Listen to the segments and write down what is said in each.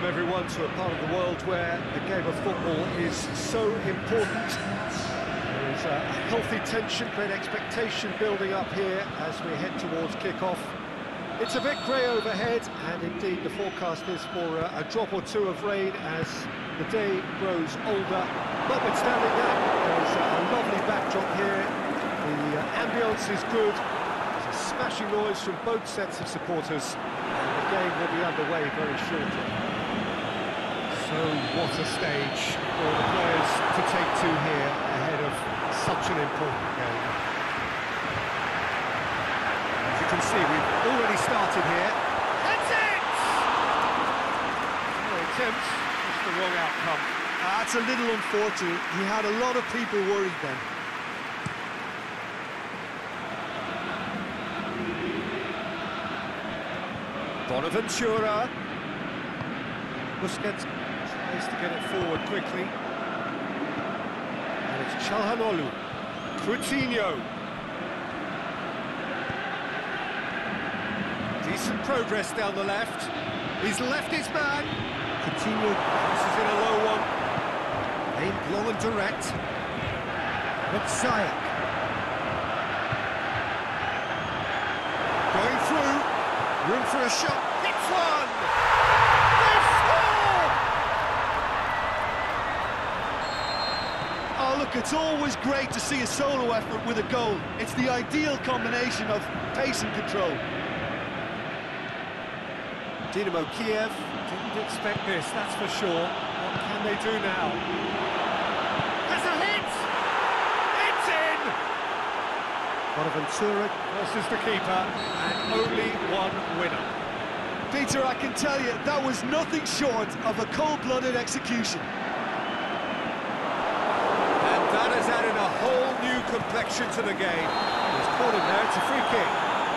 Welcome everyone to a part of the world where the game of football is so important. There's a healthy tension, great expectation building up here as we head towards kick-off. It's a bit grey overhead, and indeed the forecast is for a drop or two of rain as the day grows older. Notwithstanding that, there's a lovely backdrop here. The ambience is good. There's a smashing noise from both sets of supporters. The game will be underway very shortly. So what a stage for the players to take to here ahead of such an important game. As you can see, we've already started here. That's it! No attempt, just the wrong outcome. That's a little unfortunate. He had a lot of people worried then. Bonaventura. Busquets tries to get it forward quickly. And it's Calhanoglu. Coutinho. Decent progress down the left. He's left his man. Coutinho passes in a low one. Aimed long and direct. But Ziyech. Going through. Room for a shot. Hits one! They score! Oh, look, it's always great to see a solo effort with a goal. It's the ideal combination of pace and control. Dynamo Kiev didn't expect this, that's for sure. What can they do now? There's a hit! It's in! Bonaventura versus the keeper, and only one winner. Peter, I can tell you, that was nothing short of a cold-blooded execution. And that has added a whole new complexion to the game. He's caught him there, it's a free kick.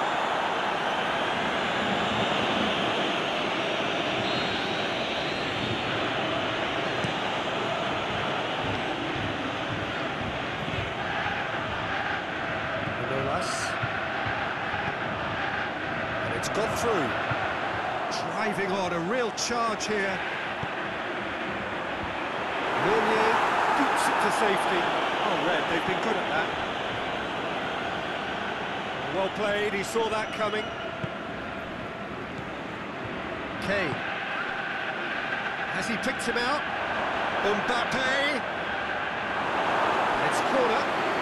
And it's got through. Driving on, a real charge here. Meunier boots it to safety. Oh, Red, they've been good at that. Well played, he saw that coming. Kane. Has he picked him out? Mbappe. It's corner.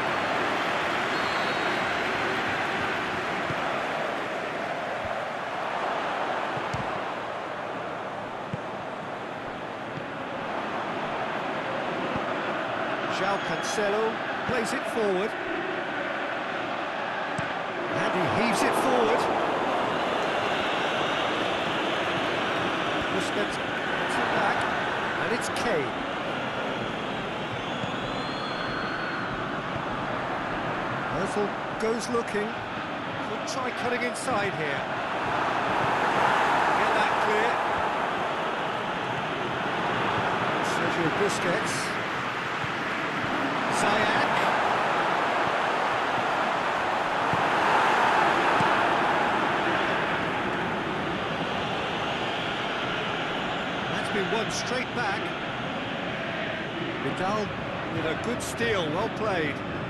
João Cancelo plays it forward. And he heaves it forward. Busquets gets it back. And it's Kane. Ozil goes looking. Could try cutting inside here. Get that clear. Sergio Busquets. Ziyech. That's been won straight back. Vidal with a good steal, well played.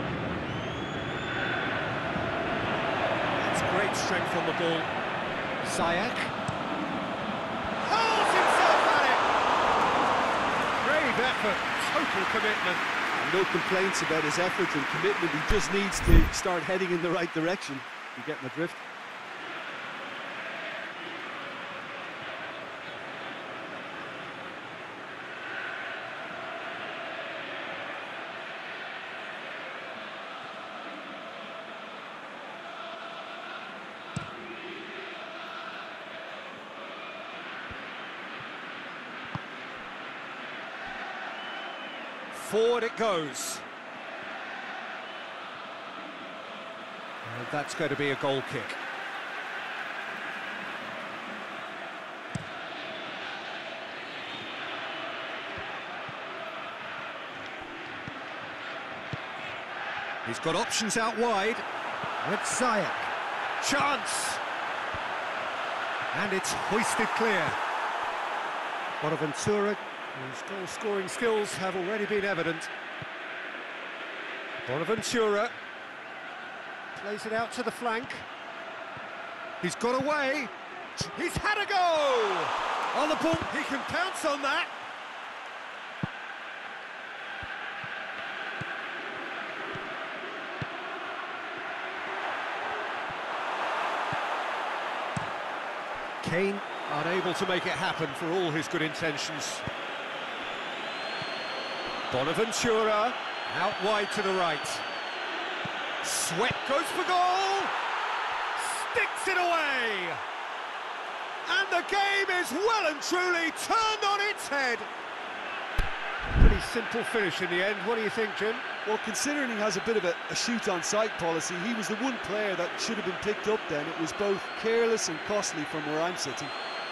That's great strength on the ball. Ziyech. Holds himself at it! Brave effort, total commitment. No complaints about his effort and commitment. He just needs to start heading in the right direction. You get my drift. Forward it goes. And that's going to be a goal kick. He's got options out wide. With Ziyech. Chance! And it's hoisted clear. Bonaventura, whose goal-scoring skills have already been evident. Bonaventura plays it out to the flank. He's got away. He's had a go! On the ball, he can pounce on that. Kane unable to make it happen for all his good intentions. Bonaventura out wide to the right. Sweat goes for goal! Sticks it away! And the game is well and truly turned on its head. Pretty simple finish in the end. What do you think, Jim? Well, considering he has a bit of a shoot-on-sight policy, he was the one player that should have been picked up then. It was both careless and costly from where I'm sitting.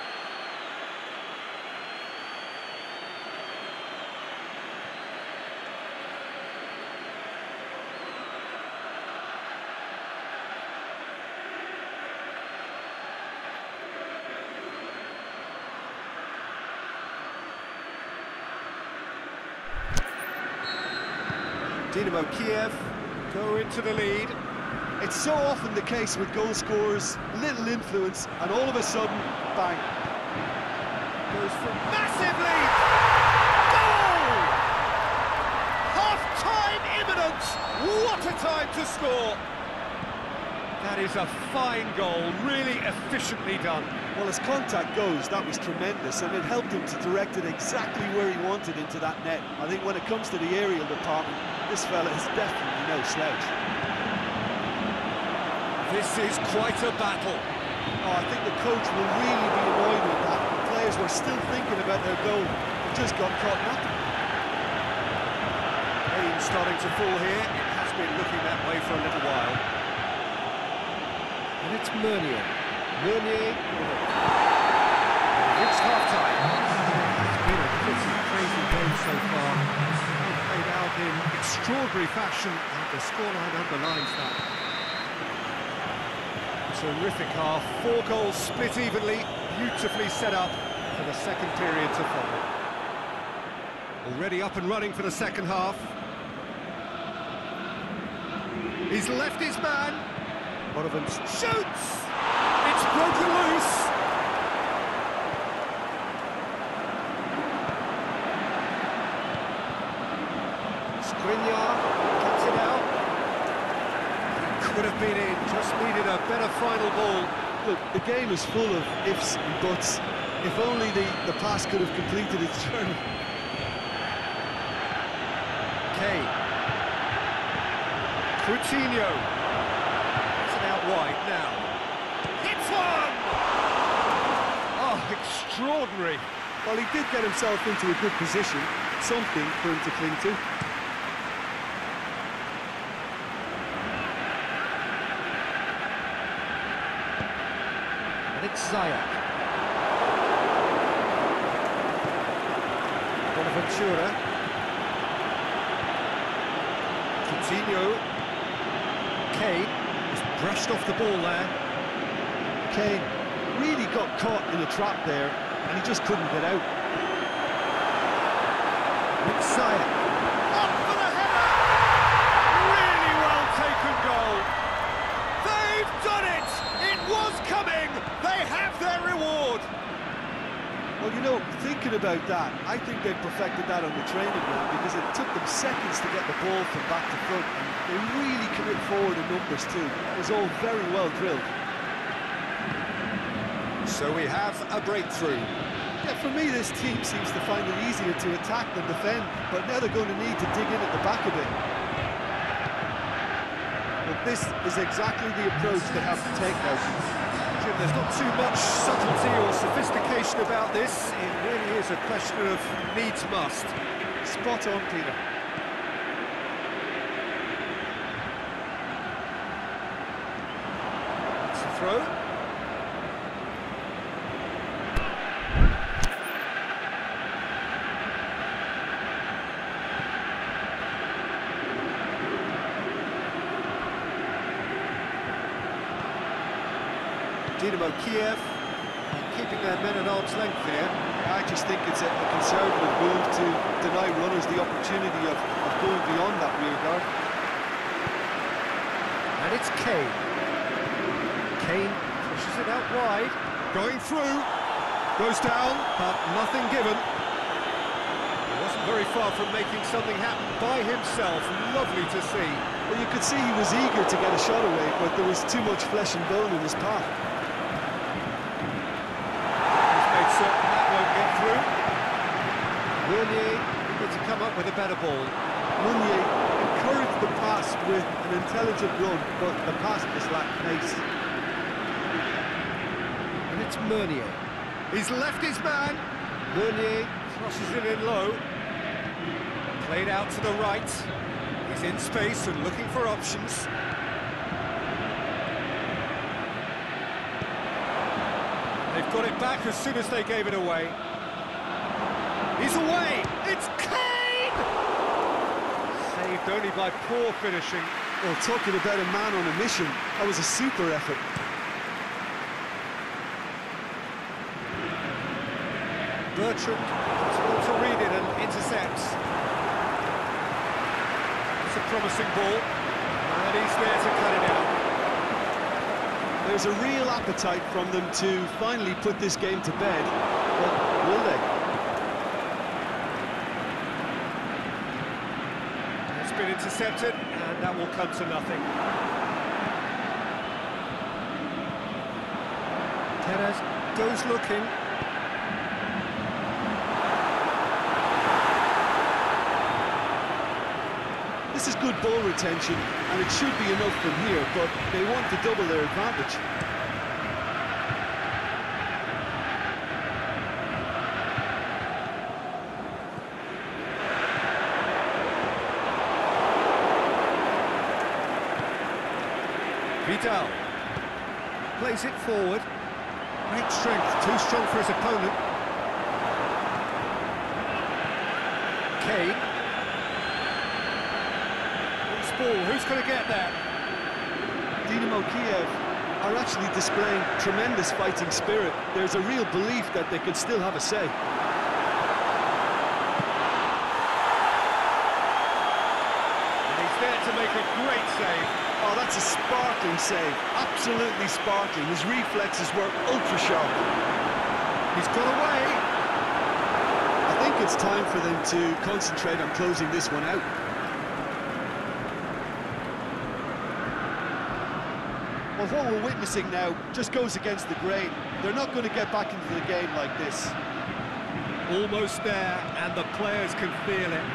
Dynamo Kiev go into the lead. It's so often the case with goal scorers, little influence, and all of a sudden, bang. Goes for a massive lead! Goal! Half-time imminent! What a time to score! That is a fine goal, really efficiently done. Well, as contact goes, that was tremendous, and it helped him to direct it exactly where he wanted into that net. I think when it comes to the aerial department, this fella is definitely no slouch. This is quite a battle. Oh, I think the coach will really be annoyed with that. The players were still thinking about their goal. They just got caught napping. Rain starting to fall here. It has been looking that way for a little while. And it's Meunier. Meunier. It's half-time. It's been a pretty crazy game so far. Played out in extraordinary fashion, and the scoreline underlines that. Terrific half, 4 goals split evenly, beautifully set up for the second period to follow. Already up and running for the second half. He's left his man. Bonaventura shoots! It's broken loose! Skriniar cuts it out. Could have been in, just needed a better final ball. Look, the game is full of ifs and buts. If only the pass could have completed its journey. Kane. Coutinho. It's it out wide now. Hits one! Oh, extraordinary. Well, he did get himself into a good position, something for him to cling to. And it's Ziyech. Bonaventura. Coutinho. Kane was brushed off the ball there. Kane really got caught in a trap there, and he just couldn't get out. Ziyech. Up for the header! Really well taken goal. They've done it! It was coming! They have their reward! Well, you know, thinking about that, I think they've perfected that on the training ground because it took them seconds to get the ball from back to front, and they really commit forward in numbers too. That was all very well drilled. So we have a breakthrough. Yeah, for me, this team seems to find it easier to attack than defend, but now they're going to need to dig in at the back a bit. But this is exactly the approach they have to take now. Jim, there's not too much subtlety or sophistication about this. It really is a question of needs must. Spot on, Peter. It's a throw. Dynamo Kiev keeping their men at arm's length here. I just think it's a conservative move to deny runners the opportunity of going beyond that rear guard. And it's Kane. Kane pushes it out wide, going through, goes down, but nothing given. He wasn't very far from making something happen by himself. Lovely to see. Well, you could see he was eager to get a shot away, but there was too much flesh and bone in his path. He's made certain that won't get through. Meunier needs to come up with a better ball. Meunier encouraged the pass with an intelligent run, but the pass just lacked pace. And it's Meunier. He's left his man. Meunier crosses it in low. Played out to the right. He's in space and looking for options. They've got it back as soon as they gave it away. He's away! It's Kane! Saved only by poor finishing. Well, talking about a man on a mission, that was a super effort. Bertrand is able to read it and intercepts. It's a promising ball, and he's there to cut it out. There's a real appetite from them to finally put this game to bed, but will they? It's been intercepted, and that will come to nothing. Perez goes looking. This is good ball retention, and it should be enough from here, but they want to double their advantage. Vidal plays it forward. Great strength, too strong for his opponent. Kane. Ball. Who's going to get that? Dynamo Kiev are actually displaying tremendous fighting spirit. There's a real belief that they can still have a say. And he's there to make a great save. Oh, that's a sparkling save. Absolutely sparkling. His reflexes were ultra sharp. He's got away. I think it's time for them to concentrate on closing this one out. Well, what we're witnessing now just goes against the grain. They're not going to get back into the game like this. Almost there, and the players can feel it.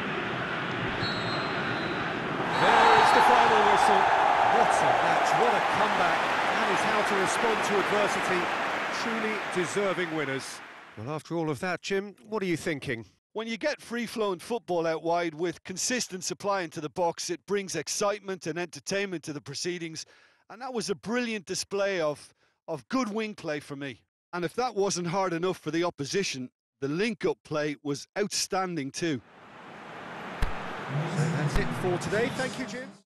There is the final whistle. What a match, what a comeback. That is how to respond to adversity. Truly deserving winners. Well, after all of that, Jim, what are you thinking? When you get free-flowing football out wide with consistent supply into the box, it brings excitement and entertainment to the proceedings. And that was a brilliant display of good wing play for me. And if that wasn't hard enough for the opposition, the link-up play was outstanding too. So that's it for today. Thank you, Jim.